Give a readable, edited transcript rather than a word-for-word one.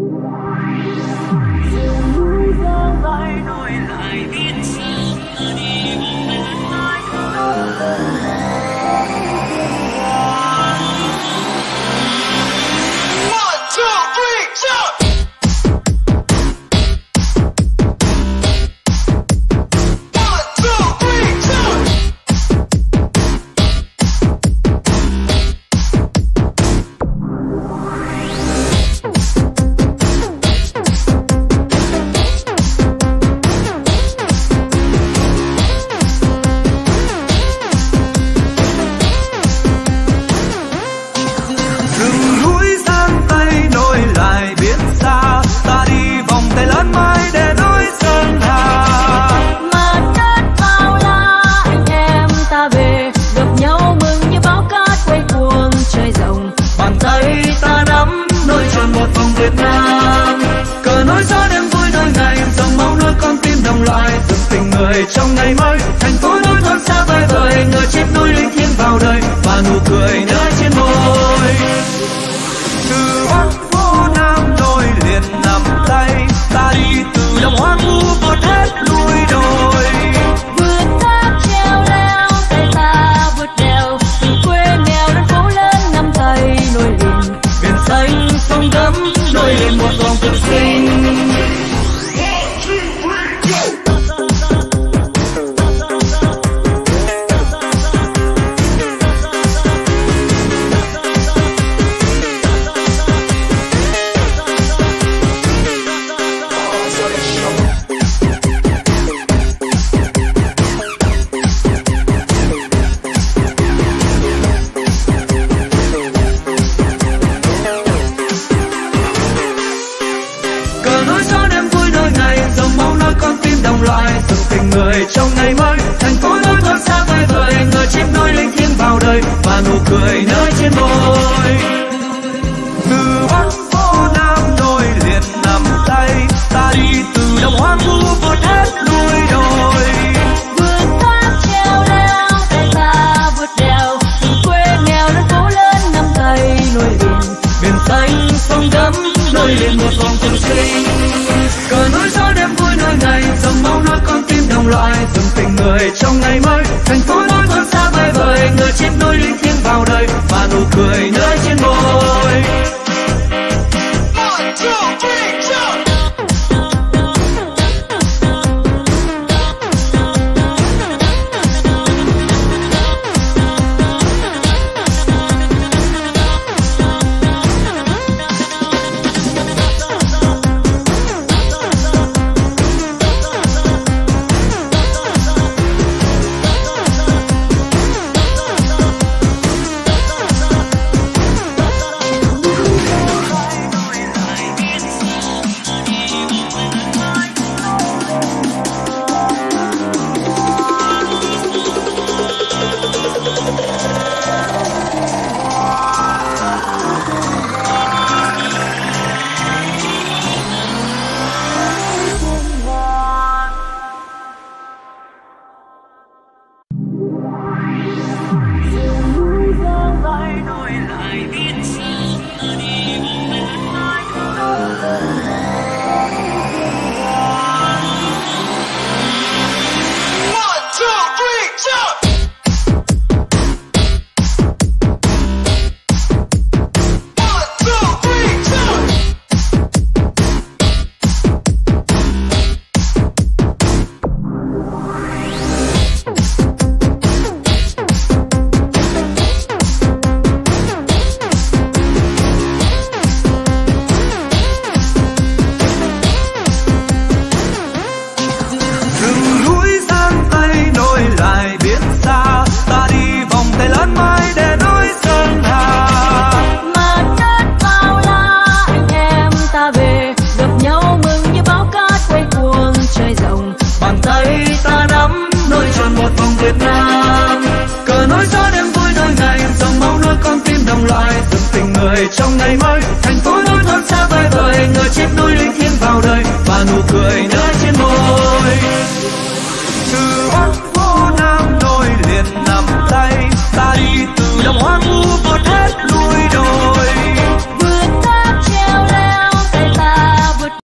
Trong ngày mới thành phố nối thoáng xa vời vời, người chết nối linh thiêng vào đời và nụ cười nơi trên môi. Từ Bắc phố Nam nối liền nắm tay, ta đi từ đồng hoa cũ vượt hết núi đồi. Vượt thác treo leo tay ta vượt đèo, từ quê nghèo đến phố lớn năm tay nối liền. Biển xanh sông gấm nối liền một dòng cuộc sinh. Trong ngày mới thành phố nối thoáng xa vời vời, người chết nối linh thiêng vào đời và nụ cười nơi trên môi. Từ Bắc phố Nam nối liền nắm tay, ta đi từ đồng hoa cũ vượt hết núi đồi. Vượt thác treo leo tay ta vượt đèo, từ quê nghèo đến phố lớn năm tay nối liền. Biển xanh sông gấm nối liền một vòng cuộc sinh. Cờ nối gió đêm vui nối ngày, dòng máu nối con tim đồng loại, dòng tình người trong ngày mới thành phố.